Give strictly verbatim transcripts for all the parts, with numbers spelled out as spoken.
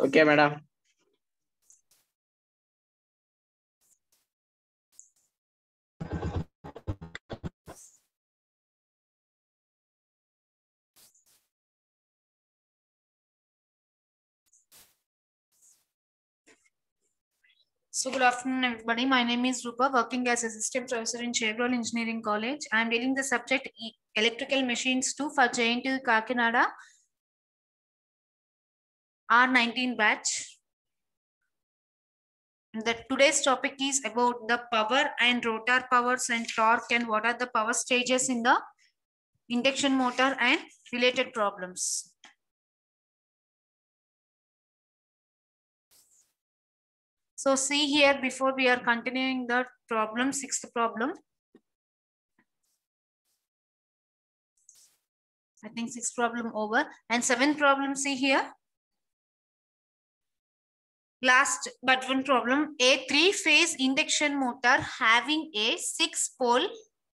Okay, madam. So good afternoon, everybody. My name is Rupa, working as assistant professor in Chevrolet Engineering College. I am dealing the subject e electrical machines two for J N T U Kakinada R nineteen batch. The today's topic is about the power and rotor powers and torque and what are the power stages in the induction motor and related problems. So see here, before we are continuing the problem, sixth problem. I think sixth problem over. And seventh problem, see here. Last but one problem, a three-phase induction motor having a six-pole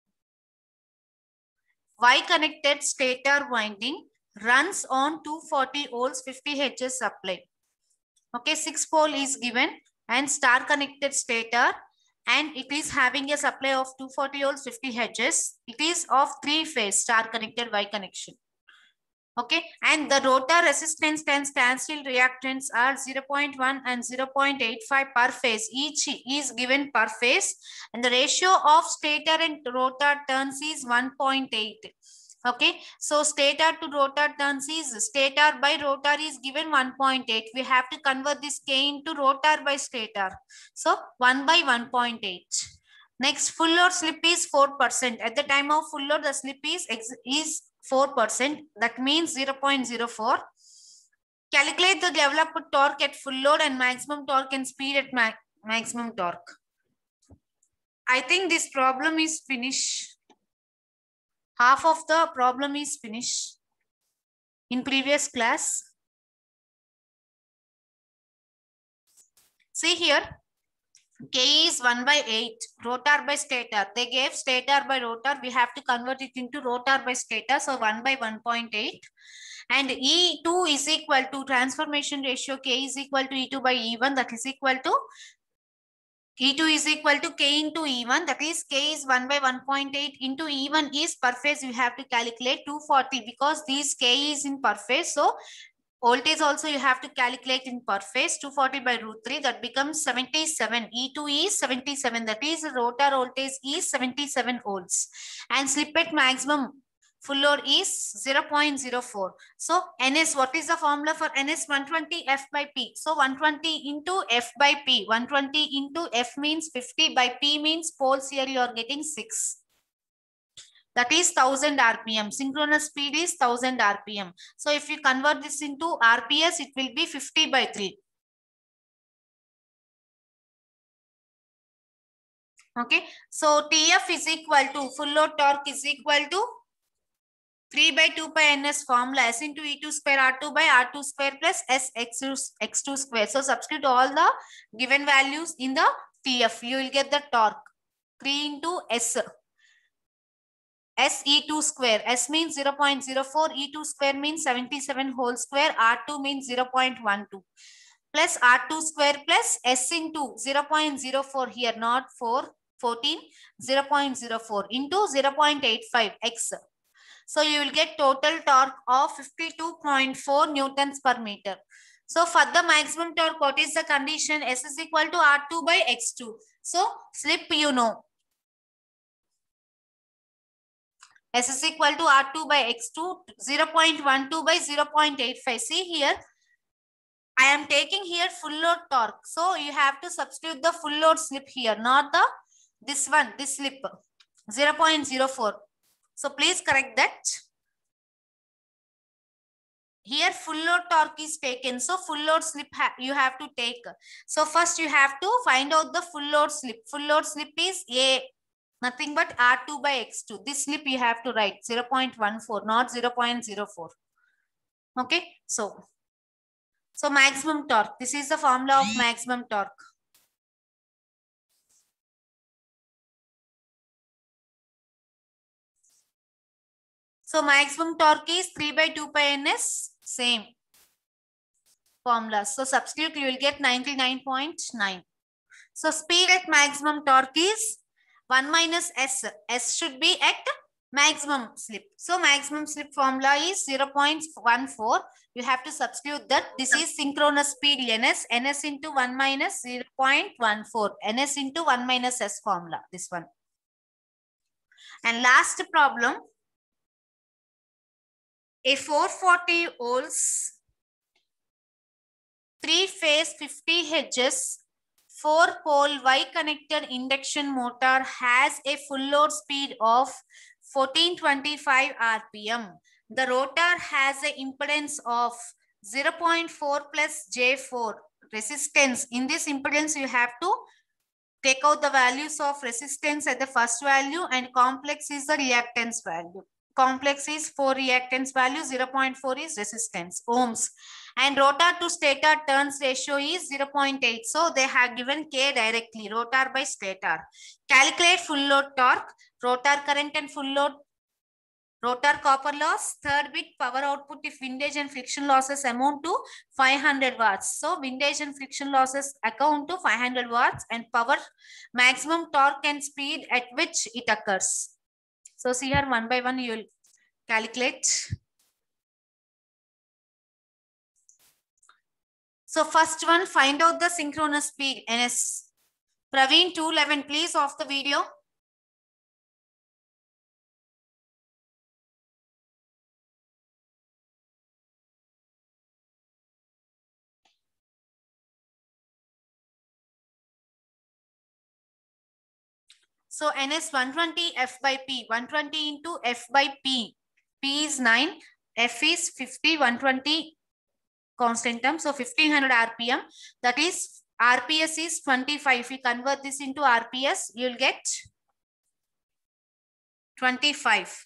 Y-connected stator winding runs on two forty volts fifty hertz supply. Okay, six-pole is given and star-connected stator, and it is having a supply of two forty volts fifty hertz. It is of three-phase star-connected Y connection. Okay, and the rotor resistance and standstill reactance are zero point one and zero point eight five per phase. Each is given per phase, and the ratio of stator and rotor turns is one point eight. Okay, so stator to rotor turns is stator by rotor is given one point eight. We have to convert this K into rotor by stator. So one by one point eight. Next, full load slip is four percent. At the time of full load, the slip is, is four percent. That means zero point zero four. Calculate the developed torque at full load and maximum torque and speed at ma maximum torque. I think this problem is finished. Half of the problem is finished in previous class. See here. K is one by eight, rotor by stator. They gave stator by rotor. We have to convert it into rotor by stator. So one by one point eight. And E two is equal to transformation ratio. K is equal to E two by E one. That is equal to E two is equal to K into E one. That is K is one by one point eight into E one is per phase. You have to calculate two forty because this K is in per phase. So voltage also you have to calculate in per phase. Two forty by root three, that becomes seventy-seven. E two is seventy-seven. That is rotor voltage is seventy-seven volts. And slip at maximum full load is zero point zero four. So N S, what is the formula for N S? one twenty F by P. So one twenty into F by P. one twenty into F means fifty by P means poles. Here you are getting six. That is one thousand R P M. Synchronous speed is one thousand R P M. So if you convert this into R P S, it will be fifty by three. Okay. So T F is equal to full load torque is equal to three by two pi N S formula. S into E two square R two by R two square plus S X two, X two square. So substitute all the given values in the T F. You will get the torque. three into S. S E two square. S means zero point zero four. E two square means seventy-seven whole square. R two means zero point one two. Plus R two square plus S into zero point zero four here, not four, fourteen. zero point zero four into zero point eight five X. So you will get total torque of fifty-two point four newtons per meter. So for the maximum torque, what is the condition? S is equal to R two by X two. So slip you know. S is equal to R two by X two, zero point one two by zero point eight five. See here, I am taking here full load torque. So you have to substitute the full load slip here, not the this one, this slip, zero point zero four. So please correct that. Here full load torque is taken. So full load slip ha you have to take. So first you have to find out the full load slip. Full load slip is A. Nothing but R two by X two. This slip you have to write zero point one four, not zero point zero four. Okay. So, so maximum torque. This is the formula of maximum torque. So maximum torque is three by two pi N S. Same. formulas. So substitute, you will get ninety-nine point nine. So speed at maximum torque is one minus S. S should be at maximum slip. So maximum slip formula is zero point one four. You have to substitute that. This is synchronous speed Ns. Ns into one minus zero point one four. Ns into one minus S formula. This one. And last problem. A four forty volts, three phase fifty hertz, four pole Y connected induction motor has a full load speed of fourteen twenty-five R P M. The rotor has an impedance of zero point four plus J four resistance. In this impedance, you have to take out the values of resistance at the first value, and complex is the reactance value. Complex is four reactance value, zero point four is resistance, ohms. And rotor to stator turns ratio is zero point eight. So they have given K directly, rotor by stator. Calculate full load torque, rotor current and full load, rotor copper loss, third bit power output if windage and friction losses amount to five hundred watts. So windage and friction losses account to five hundred watts, and power maximum torque and speed at which it occurs. So see here one by one you will calculate. So first one, find out the synchronous speed Ns. Praveen two eleven, please off the video. So Ns one twenty F by P, one twenty into F by P. P is nine, F is fifty, one twenty constant term. So fifteen hundred R P M. That is R P S is twenty-five. If you convert this into R P S, you'll get twenty-five.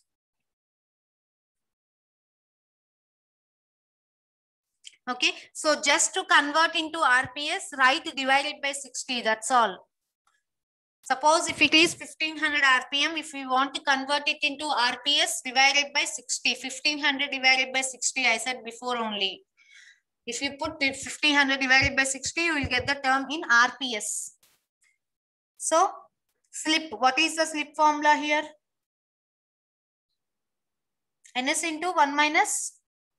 Okay. So just to convert into R P S, write divided by sixty. That's all. Suppose if it is fifteen hundred R P M, if we want to convert it into R P S, divided by sixty. fifteen hundred divided by sixty, I said before only. If you put it fifteen hundred divided by sixty, you will get the term in R P S. So, slip. What is the slip formula here? Ns into one minus.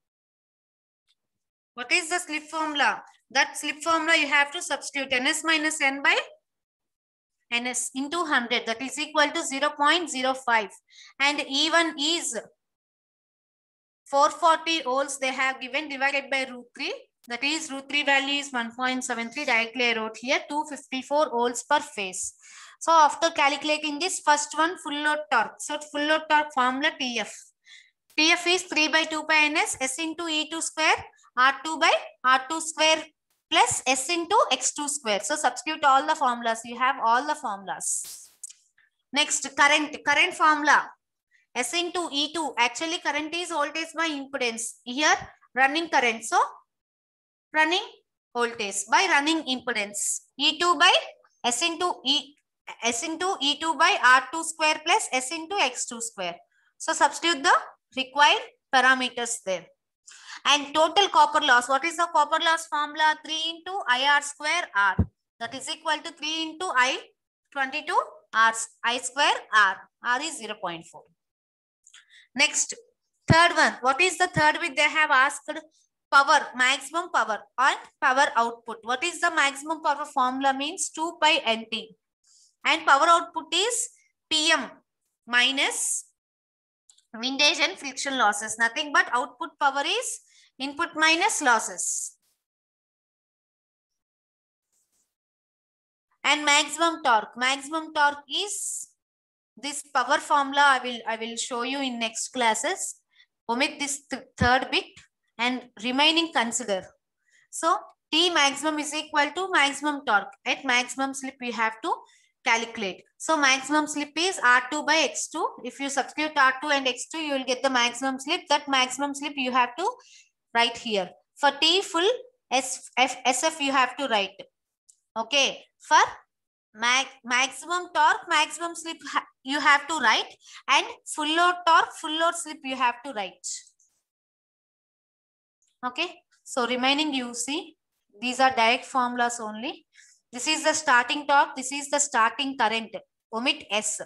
What is the slip formula? That slip formula you have to substitute Ns minus N by Ns into one hundred. That is equal to zero point zero five. And E one is four forty volts they have given, divided by root three. That is root three value is one point seven three. Directly I wrote here two hundred fifty-four volts per phase. So after calculating this, first one full load torque. So full load torque formula T F. T F is three by two pi Ns S into E two square, R two by R two square plus S into X two square. So substitute all the formulas. You have all the formulas. Next, current. Current formula. S into E two. Actually, current is voltage by impedance. Here, running current. So, running voltage by running impedance. E two by S into E. S into E two by R two square plus S into X two square. So, substitute the required parameters there. And total copper loss. What is the copper loss formula? three into I R square R. That is equal to three into I twenty-two R. I square R. R is zero point four. Next, third one. What is the third bit they have asked? Power, maximum power and power output. What is the maximum power formula? Means two pi N T. And power output is P M minus windage and friction losses. Nothing but output power is input minus losses. And maximum torque. Maximum torque is this power formula. I will, I will show you in next classes. Omit this th third bit and remaining consider. So T maximum is equal to maximum torque. At maximum slip we have to calculate. So maximum slip is R two by X two. If you substitute R two and X two, you will get the maximum slip. That maximum slip you have to write here. For T full S F, S F you have to write. Okay. For mag, maximum torque, maximum slip you have to write. And full load torque, full load slip you have to write. Okay. So remaining you see. These are direct formulas only. This is the starting torque. This is the starting current. Omit S.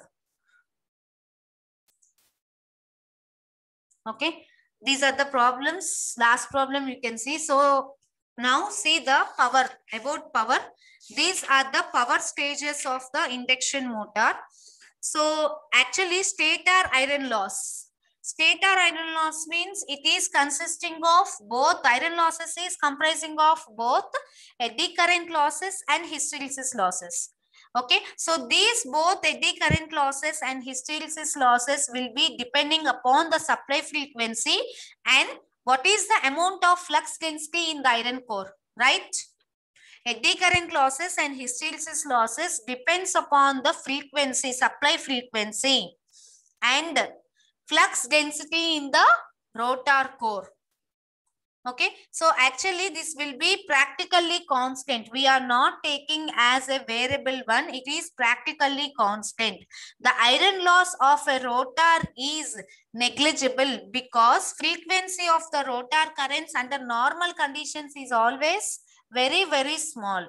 Okay. These are the problems. Last problem you can see. So now see the power. About power. These are the power stages of the induction motor. So actually stator iron loss. Stator iron loss means it is consisting of both, iron losses is comprising of both eddy current losses and hysteresis losses. Okay, so these both eddy current losses and hysteresis losses will be depending upon the supply frequency and what is the amount of flux density in the iron core, right? Eddy current losses and hysteresis losses depends upon the frequency, supply frequency and flux density in the rotor core. Okay, so actually this will be practically constant. We are not taking as a variable one. It is practically constant. The iron loss of a rotor is negligible because frequency of the rotor currents under normal conditions is always very, very small.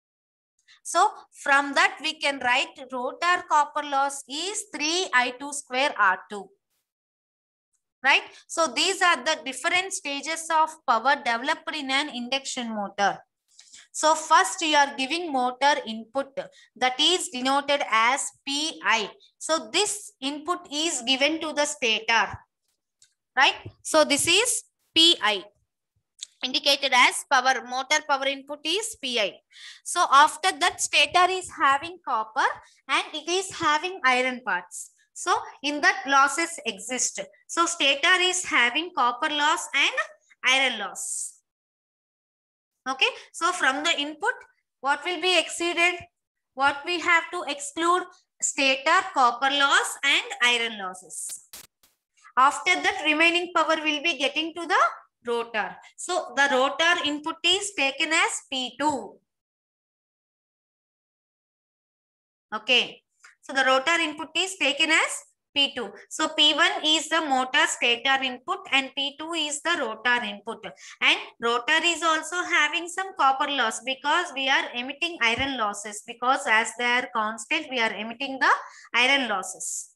So from that we can write rotor copper loss is three I two square R two. Right? So these are the different stages of power developed in an induction motor. So first you are giving motor input, that is denoted as P I. So this input is given to the stator. Right? So this is P I. Indicated as power, motor power input is P I. So after that stator is having copper and it is having iron parts. So in that losses exist. So stator is having copper loss and iron loss. Okay. So from the input, what will be exceeded? What we have to exclude? Stator, copper loss and iron losses. After that remaining power will be getting to the rotor. So the rotor input is taken as P two. Okay. So the rotor input is taken as P two. So P one is the motor stator input and P two is the rotor input. And rotor is also having some copper loss because we are emitting iron losses, because as they are constant, we are emitting the iron losses.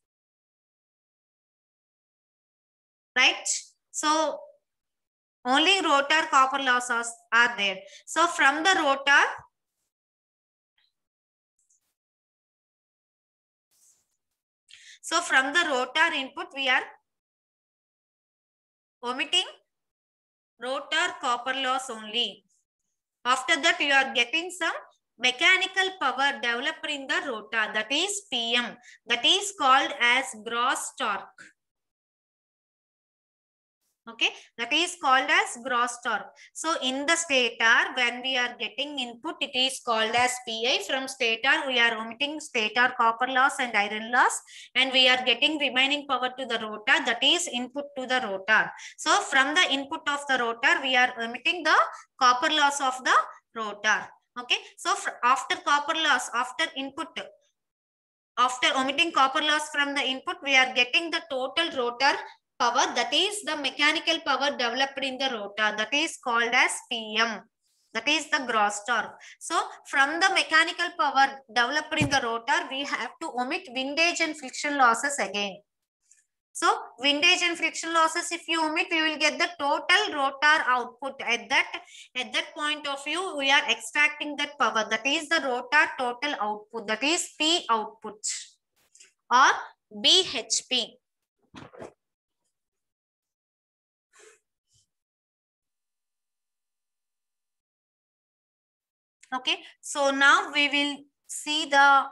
Right? So only rotor copper losses are there. So from the rotor, so from the rotor input, we are omitting rotor copper loss only. After that, you are getting some mechanical power developed in the rotor, that is P M, that is called as gross torque. Okay, that is called as gross torque. So in the stator, when we are getting input, it is called as P I. From stator, we are omitting stator copper loss and iron loss, and we are getting remaining power to the rotor, that is input to the rotor. So from the input of the rotor, we are omitting the copper loss of the rotor. Okay, so after copper loss, after input, after omitting copper loss from the input, we are getting the total rotor power, that is the mechanical power developed in the rotor, that is called as P M, that is the gross torque. So from the mechanical power developed in the rotor, we have to omit windage and friction losses again. So windage and friction losses, if you omit, we will get the total rotor output. At that, at that point of view, we are extracting that power, that is the rotor total output, that is P output or B H P. Okay, so now we will see the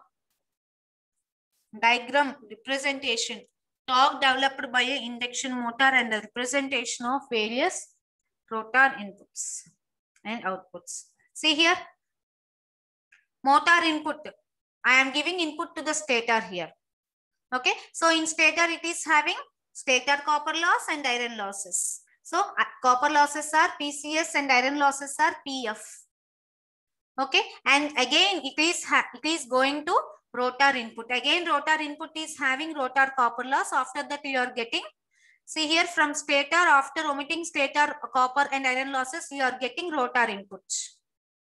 diagram representation, torque developed by an induction motor and the representation of various rotor inputs and outputs. See here, motor input. I am giving input to the stator here. Okay, so in stator it is having stator copper loss and iron losses. So uh, copper losses are P C S and iron losses are P F. Okay, and again it is it is going to rotor input. Again rotor input is having rotor copper loss. After that you are getting, see here, from stator, after omitting stator copper and iron losses, you are getting rotor input.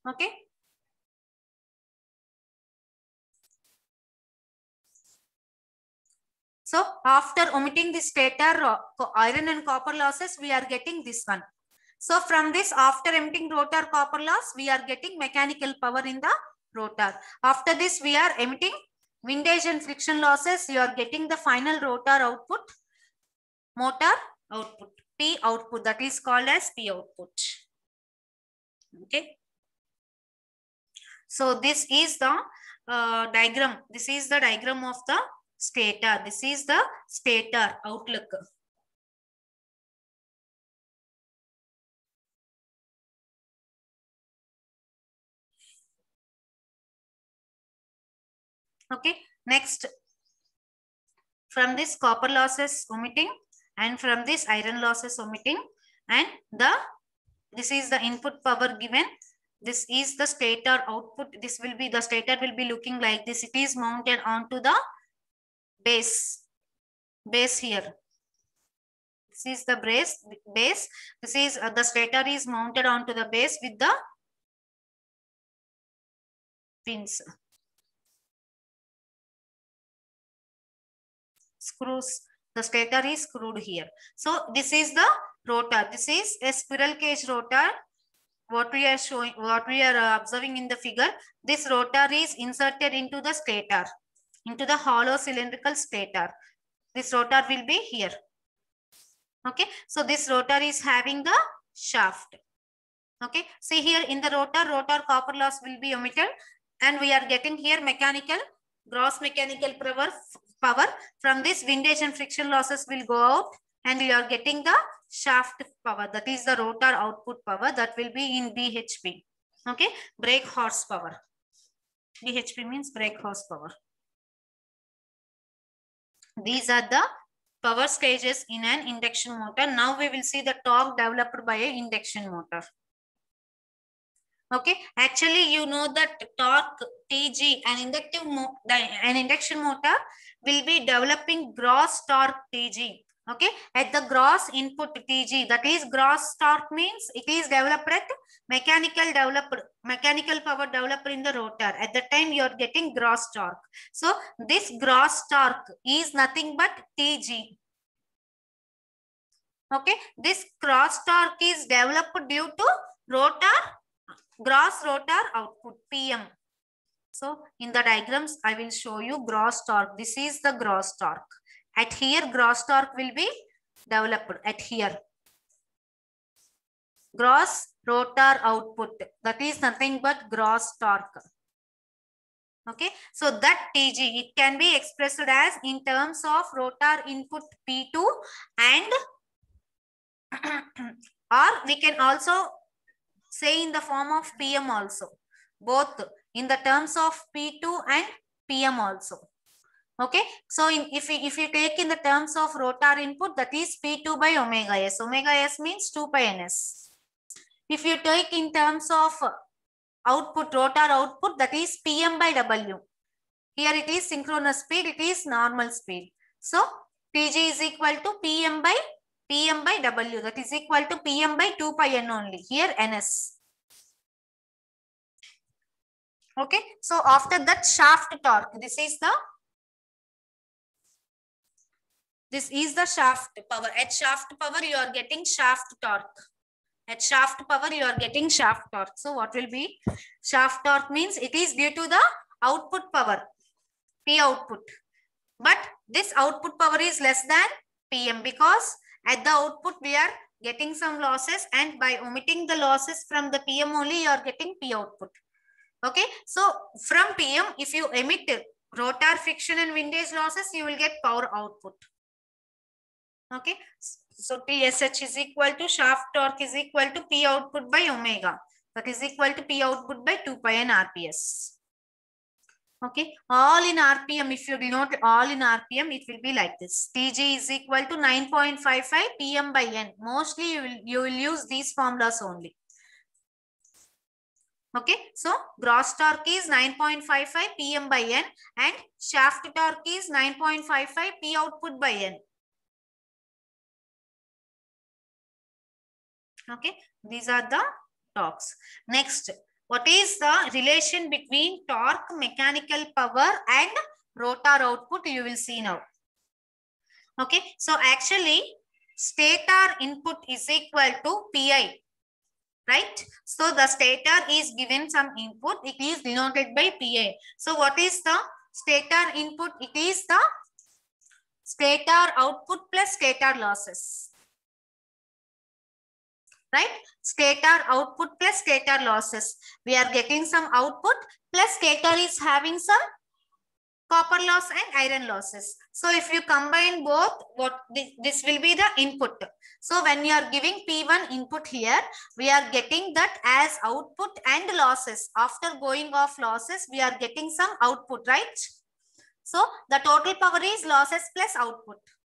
Okay. So after omitting the stator iron and copper losses, we are getting this one. So from this, after emitting rotor copper loss, we are getting mechanical power in the rotor. After this, we are emitting windage and friction losses. You are getting the final rotor output, motor output, P output, that is called as P output. Okay. So this is the uh, diagram. This is the diagram of the stator. This is the stator outlook. Okay. Next, from this copper losses omitting and from this iron losses omitting, and the this is the input power given. This is the stator output. This will be the stator will be looking like this. It is mounted onto the base. Base here. This is the base. Base. This is uh, the stator is mounted onto the base with the pins. Screws. The stator is screwed here. So this is the rotor. This is a squirrel cage rotor. What we are showing, what we are uh, observing in the figure, this rotor is inserted into the stator, into the hollow cylindrical stator. This rotor will be here. Okay, so this rotor is having the shaft. Okay, see here in the rotor, rotor copper loss will be omitted, and we are getting here mechanical, gross mechanical power. Power from this windage and friction losses will go out, and we are getting the shaft power, that is the rotor output power, that will be in B H P. Okay, brake horsepower. B H P means brake horsepower. These are the power stages in an induction motor. Now we will see the torque developed by an induction motor. Okay, actually you know that torque T G, an inductive mo an induction motor will be developing gross torque T G. Okay, at the gross input T G, that is gross torque means it is developed at mechanical developed mechanical power developed in the rotor. At the time you are getting gross torque. So this gross torque is nothing but T G. Okay, this gross torque is developed due to rotor gross rotor output P M. So in the diagrams, I will show you gross torque. This is the gross torque. At here, gross torque will be developed at here. Gross rotor output. That is nothing but gross torque. Okay. So that T G, it can be expressed as in terms of rotor input P two, and or we can also say in the form of P M also. Both in the terms of P two and P M also. Okay. So in, if, we, if you take in the terms of rotor input, that is P two by omega S. Omega S means two pi N S. If you take in terms of output, rotor output, that is P M by W. Here it is synchronous speed, it is normal speed. So T G is equal to P M by P M by W, that is equal to P M by two pi N only. Here N S. Okay. So after that, shaft torque. This is the this is the shaft power. At shaft power, you are getting shaft torque. At shaft power, you are getting shaft torque. So what will be shaft torque means it is due to the output power, P output. But this output power is less than P M, because at the output we are getting some losses, and by omitting the losses from the P M only, you are getting P output. Okay. So from P M, if you emit rotor friction and windage losses, you will get power output. Okay. So T S H is equal to shaft torque is equal to P output by omega. That is equal to P output by two pi N R P S. Okay. All in R P M, if you denote all in R P M, it will be like this. T G is equal to nine point five five P M by N. Mostly you will, you will use these formulas only. Okay. So gross torque is nine point five five P M by N, and shaft torque is nine point five five P output by N. Okay. These are the torques. Next, What is the relation between torque, mechanical power and rotor output? You will see now. Okay, so actually stator input is equal to P I, right? So the stator is given some input, it is denoted by P I. So what is the stator input? It is the stator output plus stator losses. Right? Stator output plus stator losses. We are getting some output plus stator is having some copper loss and iron losses. So if you combine both, what this will be the input. So when you are giving P one input here, we are getting that as output and losses. After going off losses, we are getting some output, right? So the total power is losses plus output.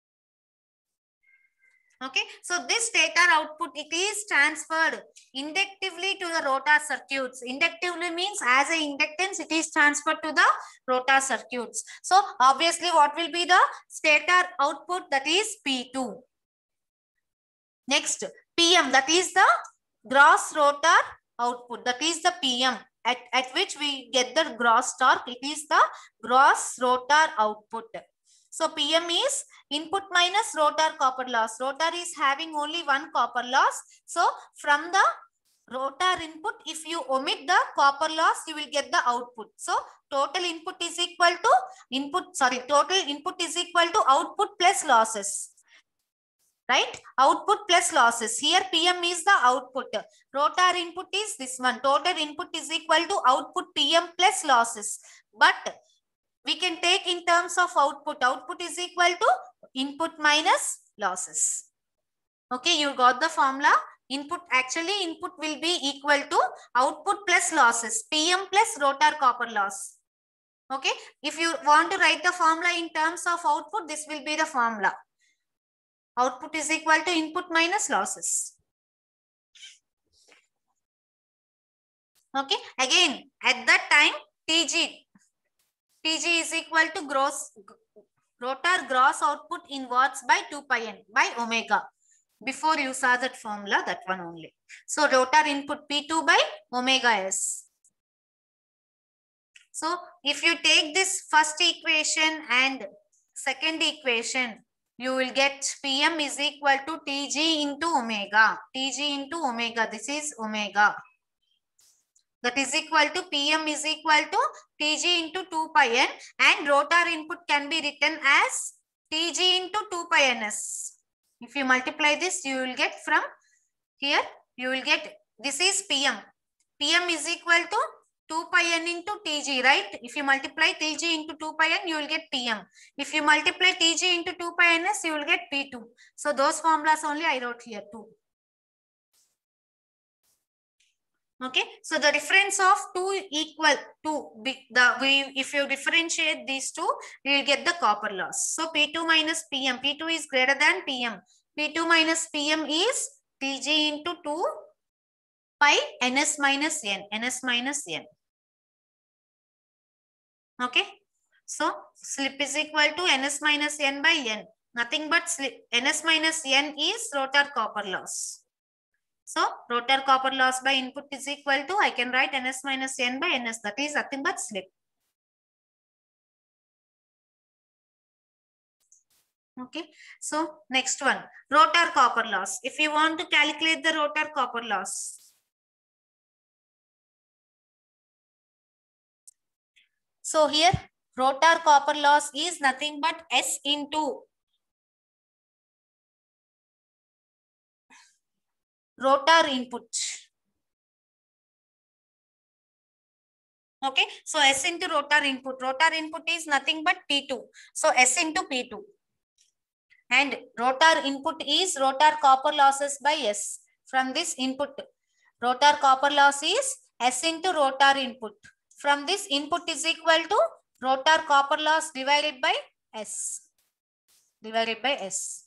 Okay, so this stator output, it is transferred inductively to the rotor circuits. Inductively means as a inductance, it is transferred to the rotor circuits. So obviously what will be the stator output? That is P two. Next, P M, that is the gross rotor output. That is the P M at, at which we get the gross torque. It is the gross rotor output. So P M is input minus rotor copper loss. Rotor is having only one copper loss. So from the rotor input, if you omit the copper loss, you will get the output. So total input is equal to input, sorry, total input is equal to output plus losses. Right? Output plus losses. Here P M is the output. Rotor input is this one. Total input is equal to output P M plus losses. But we can take in terms of output. Output is equal to input minus losses. Okay, you got the formula. Input, actually input will be equal to output plus losses. P M plus rotor copper loss. Okay, if you want to write the formula in terms of output, this will be the formula. Output is equal to input minus losses. Okay, again at that time T G. T G is equal to gross rotor gross output in watts by two pi n by omega. Before you saw that formula, that one only. So rotor input P two by omega S. So if you take this first equation and second equation, you will get P M is equal to T G into omega. T G into omega. This is omega. That is equal to P M is equal to T G into two pi n, and rotor input can be written as T G into two pi n s. If you multiply this, you will get from here, you will get, this is P M. P M is equal to two pi n into T G, right? If you multiply T G into two pi n, you will get P M. If you multiply T G into two pi n s, you will get P two. So those formulas only I wrote here too. Okay, so the difference of two equal to the we if you differentiate these two, we will get the copper loss. So P two minus P M, P two is greater than P M. P two minus P M is T G into two pi ns minus n, ns minus n. Okay, so slip is equal to ns minus n by n. Nothing but slip. Ns minus n is rotor copper loss. So rotor copper loss by input is equal to, I can write ns minus n by ns, that is nothing but slip. Okay, so next one, rotor copper loss. If you want to calculate the rotor copper loss, so here rotor copper loss is nothing but S into rotor input. Okay, so S into rotor input. Rotor input is nothing but P two. So S into P two. And rotor input is rotor copper losses by S. From this input, rotor copper loss is S into rotor input. From this input is equal to rotor copper loss divided by S. Divided by S.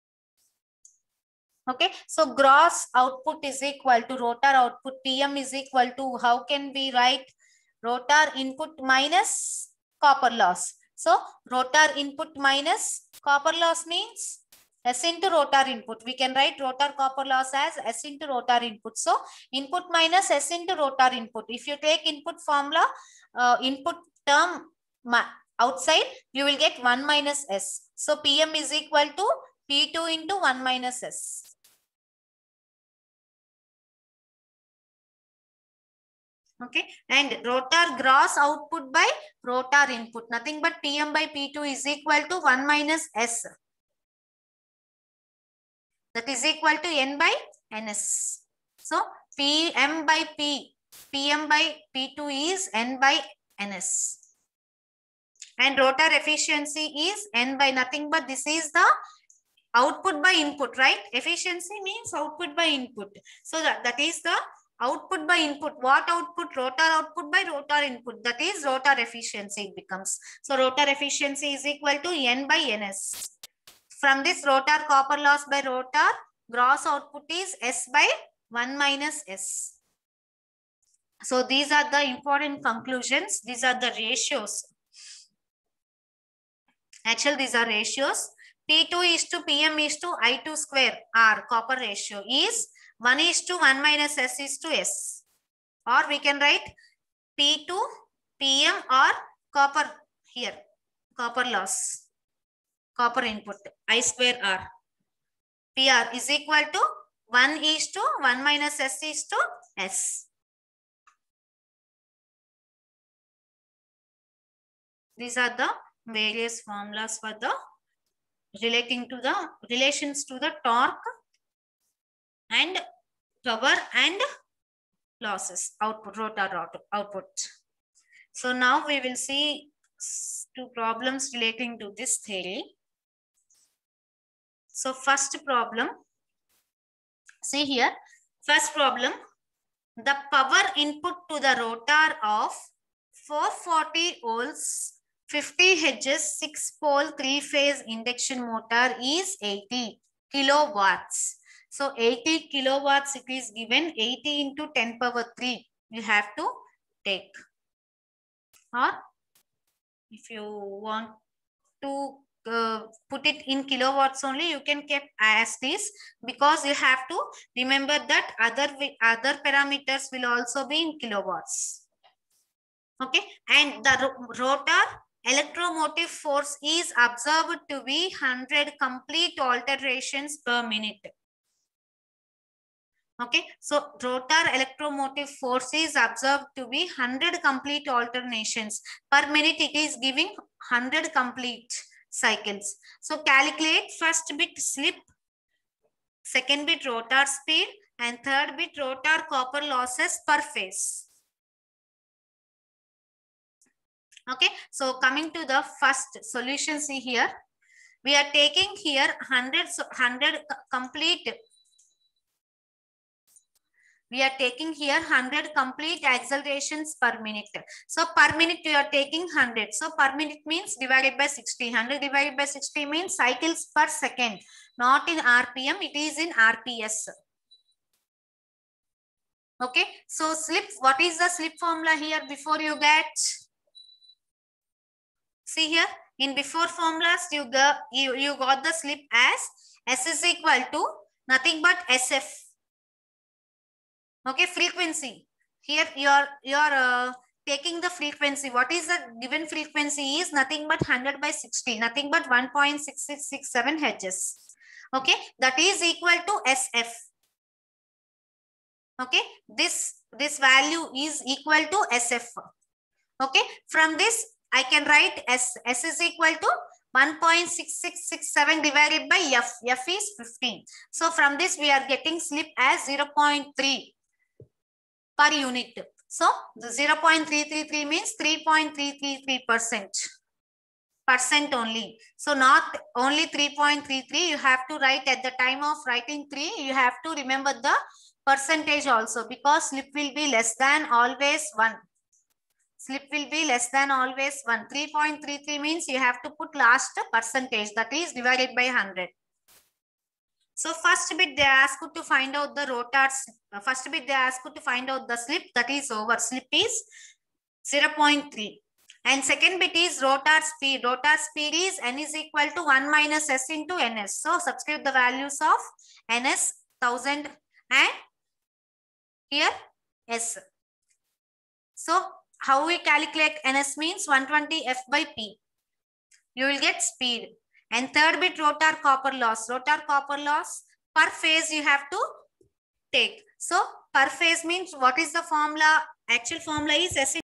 Okay, so gross output is equal to rotor output. P M is equal to, how can we write? Rotor input minus copper loss. So rotor input minus copper loss means S into rotor input. We can write rotor copper loss as S into rotor input. So input minus S into rotor input. If you take input formula, uh, input term outside, you will get one minus S. So P M is equal to P two into one minus S. Okay, and rotor gross output by rotor input, nothing but P M by P two is equal to one minus S. That is equal to N by N S. So P M by P, P M by P two is N by N S. And rotor efficiency is N by nothing but this is the output by input, right? Efficiency means output by input. So that, that is the output by input. What output? Rotor output by rotor input. That is rotor efficiency it becomes. So rotor efficiency is equal to N by N S. From this rotor copper loss by rotor, gross output is S by one minus S. So these are the important conclusions. These are the ratios. Actually, these are ratios. P two is to P M is to I two square R copper ratio is one is to one minus S is to S. Or we can write P two P M or copper here, copper loss, copper input, I square R. P R is equal to one is to one minus S is to S. These are the various formulas for the relating to the relations to the torque and power and losses, output, rotor output. So now we will see two problems relating to this theory. So first problem, see here, first problem, the power input to the rotor of four hundred forty volts, fifty hertz, six pole, three phase induction motor is eighty kilowatts. So eighty kilowatts it is given, eighty into ten power three you have to take. Or if you want to uh, put it in kilowatts only, you can keep as this, because you have to remember that other, other parameters will also be in kilowatts. Okay, and the rotor electromotive force is observed to be one hundred complete alterations per minute. Okay, so rotor electromotive force is observed to be one hundred complete alternations per minute. It is giving one hundred complete cycles. So calculate first bit slip, second bit rotor speed, and third bit rotor copper losses per phase. Okay, so coming to the first solution, see here, we are taking here one hundred, one hundred complete. We are taking here one hundred complete accelerations per minute. So per minute we are taking one hundred. So per minute means divided by sixty. one hundred divided by sixty means cycles per second. Not in R P M, it is in R P S. Okay. So slip, what is the slip formula here before you get? See here, in before formulas, you got, you, you got the slip as S is equal to nothing but S F. Okay, frequency. Here you are, you are uh, taking the frequency. What is the given frequency is nothing but one hundred by sixty, nothing but one point six six six seven hertz. Okay, that is equal to S F. Okay, this, this value is equal to S F. Okay, from this I can write S, S is equal to one point six six six seven divided by F. F is fifteen. So from this we are getting slip as zero point three per unit. So the zero point three three three means three point three three three percent. Percent only. So not only three point three three, you have to write at the time of writing three, you have to remember the percentage also, because slip will be less than always one. Slip will be less than always one. three point three three means you have to put last percentage, that is divided by one hundred. So first bit they ask you to find out the rotors. First bit they ask you to find out the slip, that is over. Slip is zero point three. And second bit is rotor speed. Rotor speed is N is equal to one minus S into N S. So subscribe the values of N S one thousand and here S. So how we calculate N S means one hundred twenty F by P. You will get speed. And third bit rotor copper loss. Rotor copper loss per phase you have to take. So per phase means what is the formula? Actual formula is S